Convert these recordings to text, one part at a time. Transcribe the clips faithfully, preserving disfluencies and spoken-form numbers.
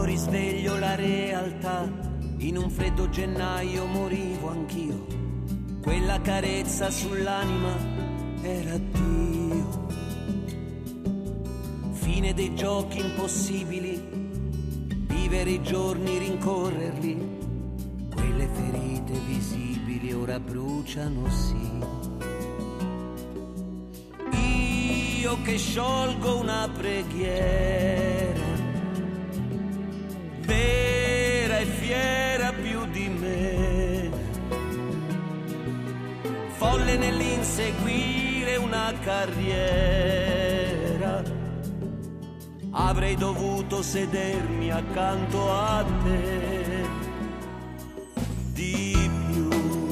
Quando risveglio la realtà, in un freddo gennaio morivo anch'io. Quella carezza sull'anima era Dio. Fine dei giochi impossibili, vivere i giorni, rincorrerli. Quelle ferite visibili ora bruciano, sì. Io che sciolgo una preghiera, vera e fiera più di me, folle nell'inseguire una carriera, avrei dovuto sedermi accanto a te. Di più.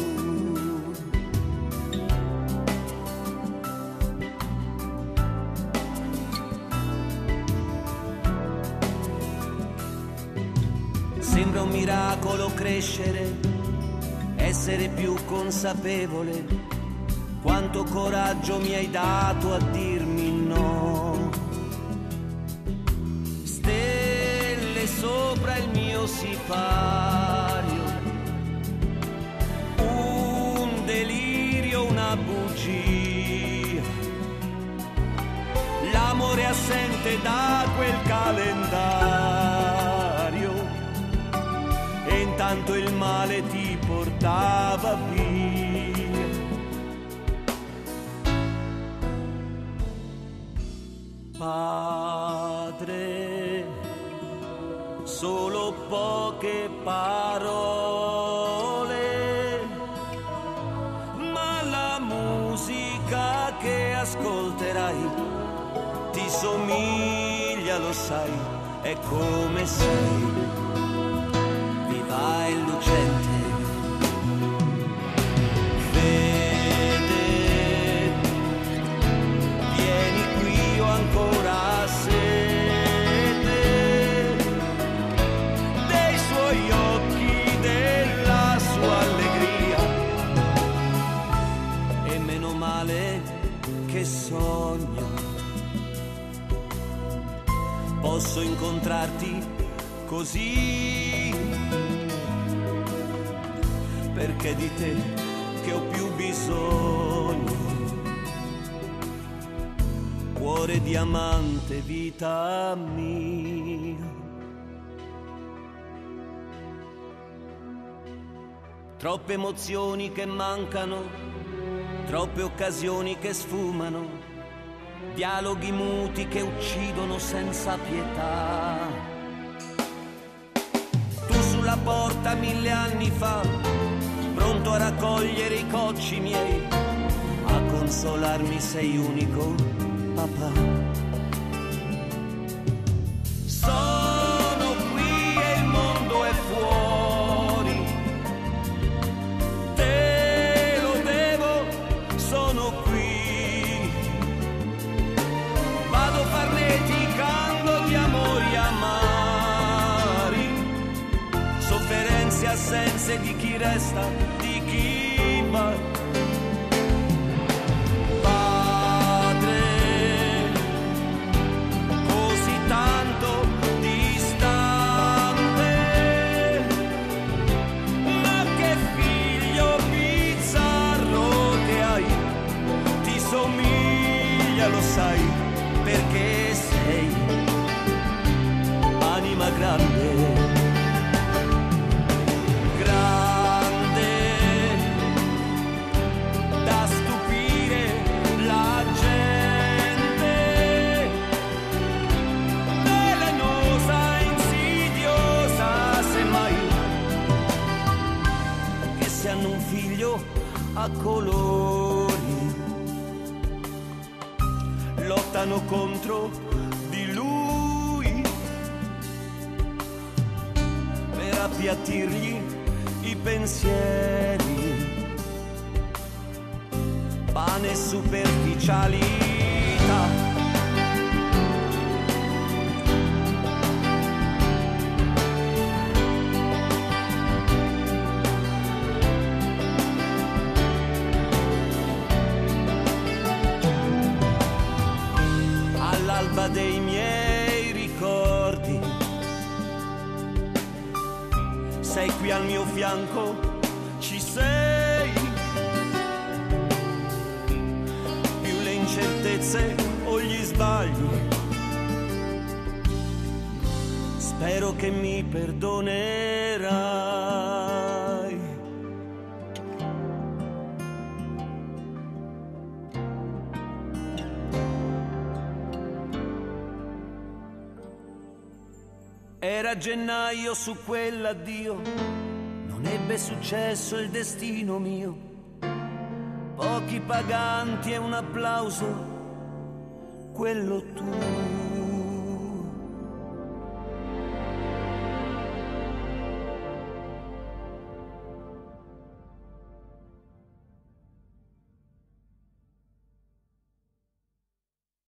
Sembra un miracolo crescere, essere più consapevole. Quanto coraggio mi hai dato a dirmi no. Stelle sopra il mio sipario, un delirio, una bugia. L'amore assente da quel calendario, e intanto il male ti portava via. Padre, solo poche parole, ma la musica che ascolterai ti somiglia, lo sai, è come sei, viva e lucente. Fede, vieni qui, ho ancora sete dei suoi occhi, della sua allegria. E meno male che sogno posso incontrarti così, perché di te che ho più bisogno. Cuore diamante, vita mia. Troppe emozioni che mancano, troppe occasioni che sfumano, dialoghi muti che uccidono senza pietà. Tu sulla porta mille anni fa, pronto a raccogliere i cocci miei, a consolarmi sei unico, papà. Sono qui e il mondo è fuori, te lo devo, sono qui. Vado farneticando di amori amari, sofferenze, assenze di chi resta, di chi va. Padre, così tanto distante, ma che figlio bizzarro che hai, ti somiglia, lo sai, perché sei anima grande. A colori lottano contro di lui per appiattirgli i pensieri, pane e superficialità. Dei miei ricordi sei qui al mio fianco, ci sei. Più le incertezze o gli sbagli, spero che mi perdonerai. Era gennaio su quell'addio, non ebbe successo il destino mio. Pochi paganti e un applauso, quello tuo.